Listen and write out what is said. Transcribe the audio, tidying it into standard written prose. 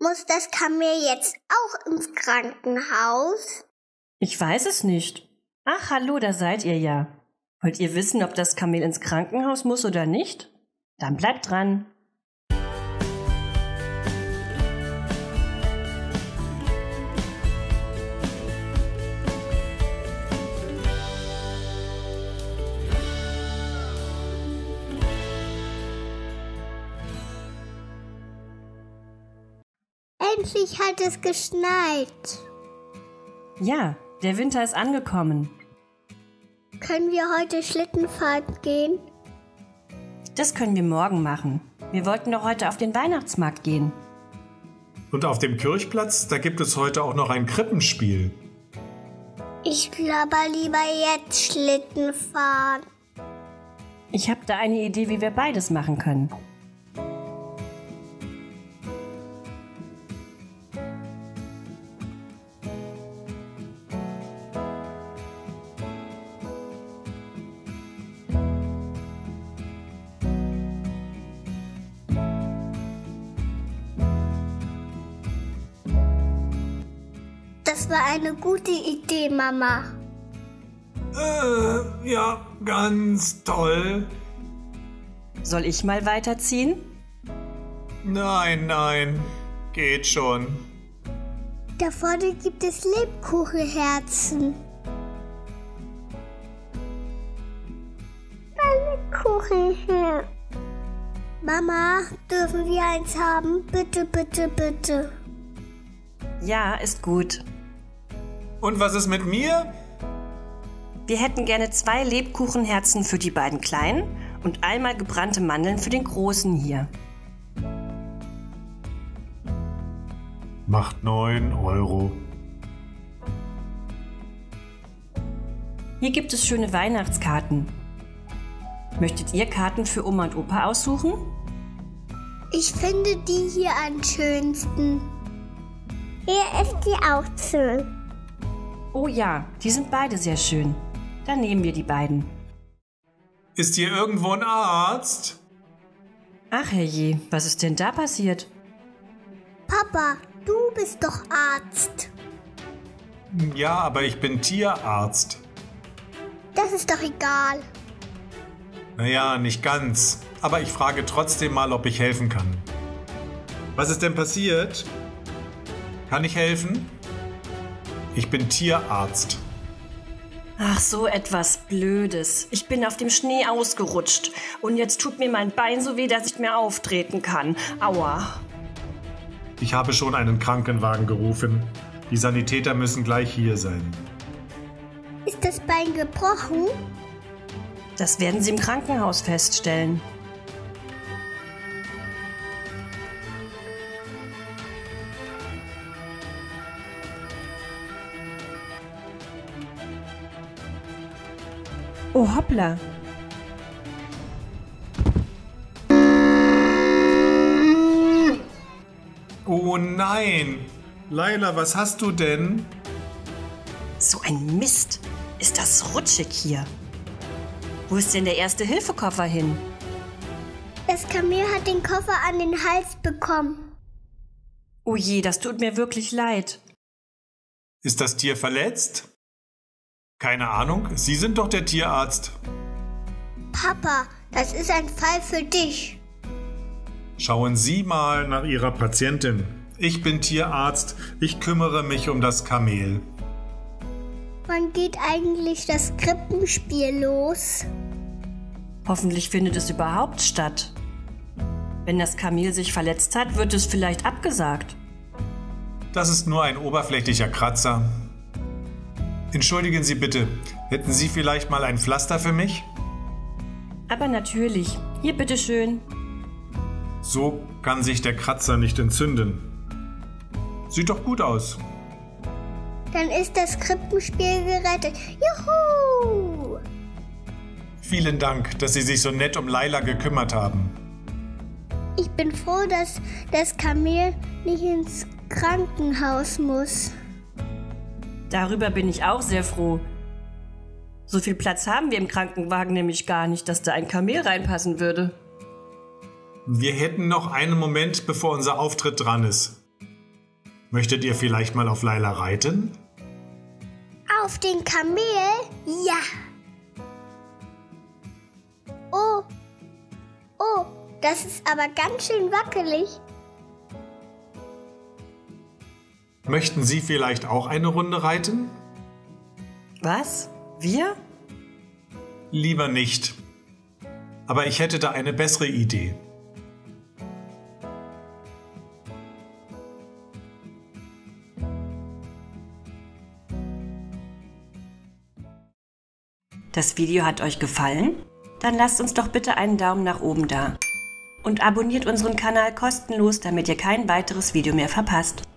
Muss das Kamel jetzt auch ins Krankenhaus? Ich weiß es nicht. Ach, hallo, da seid ihr ja. Wollt ihr wissen, ob das Kamel ins Krankenhaus muss oder nicht? Dann bleibt dran. Endlich hat es geschneit. Ja, der Winter ist angekommen. Können wir heute Schlittenfahren gehen? Das können wir morgen machen. Wir wollten doch heute auf den Weihnachtsmarkt gehen. Und auf dem Kirchplatz, da gibt es heute auch noch ein Krippenspiel. Ich will aber lieber jetzt Schlitten fahren. Ich habe da eine Idee, wie wir beides machen können. Das war eine gute Idee, Mama. Ja, ganz toll. Soll ich mal weiterziehen? Nein, geht schon. Da vorne gibt es Lebkuchenherzen. Lebkuchenherzen. Mama, dürfen wir eins haben? Bitte, bitte, bitte. Ja, ist gut. Und was ist mit mir? Wir hätten gerne 2 Lebkuchenherzen für die beiden Kleinen und einmal gebrannte Mandeln für den Großen hier. Macht 9 Euro. Hier gibt es schöne Weihnachtskarten. Möchtet ihr Karten für Oma und Opa aussuchen? Ich finde die hier am schönsten. Hier ist die auch schön. Oh ja, die sind beide sehr schön. Dann nehmen wir die beiden. Ist hier irgendwo ein Arzt? Ach herrje, was ist denn da passiert? Papa, du bist doch Arzt. Ja, aber ich bin Tierarzt. Das ist doch egal. Naja, nicht ganz. Aber ich frage trotzdem mal, ob ich helfen kann. Was ist denn passiert? Kann ich helfen? Ich bin Tierarzt. Ach, so etwas Blödes. Ich bin auf dem Schnee ausgerutscht. Und jetzt tut mir mein Bein so weh, dass ich mehr auftreten kann. Aua. Ich habe schon einen Krankenwagen gerufen. Die Sanitäter müssen gleich hier sein. Ist das Bein gebrochen? Das werden Sie im Krankenhaus feststellen. Oh, hoppla. Oh nein! Laila, was hast du denn? So ein Mist. Ist das rutschig hier. Wo ist denn der Erste-Hilfe-Koffer hin? Das Kamel hat den Koffer an den Hals bekommen. Oh je, das tut mir wirklich leid. Ist das Tier verletzt? Keine Ahnung, Sie sind doch der Tierarzt. Papa, das ist ein Fall für dich. Schauen Sie mal nach Ihrer Patientin. Ich bin Tierarzt, ich kümmere mich um das Kamel. Wann geht eigentlich das Krippenspiel los? Hoffentlich findet es überhaupt statt. Wenn das Kamel sich verletzt hat, wird es vielleicht abgesagt. Das ist nur ein oberflächlicher Kratzer. Entschuldigen Sie bitte, hätten Sie vielleicht mal ein Pflaster für mich? Aber natürlich. Hier, bitteschön. So kann sich der Kratzer nicht entzünden. Sieht doch gut aus. Dann ist das Krippenspiel gerettet. Juhu! Vielen Dank, dass Sie sich so nett um Laila gekümmert haben. Ich bin froh, dass das Kamel nicht ins Krankenhaus muss. Darüber bin ich auch sehr froh. So viel Platz haben wir im Krankenwagen nämlich gar nicht, dass da ein Kamel reinpassen würde. Wir hätten noch einen Moment, bevor unser Auftritt dran ist. Möchtet ihr vielleicht mal auf Laila reiten? Auf den Kamel? Ja. Oh, das ist aber ganz schön wackelig. Möchten Sie vielleicht auch eine Runde reiten? Was? Wir? Lieber nicht. Aber ich hätte da eine bessere Idee. Das Video hat euch gefallen? Dann lasst uns doch bitte einen Daumen nach oben da. Und abonniert unseren Kanal kostenlos, damit ihr kein weiteres Video mehr verpasst.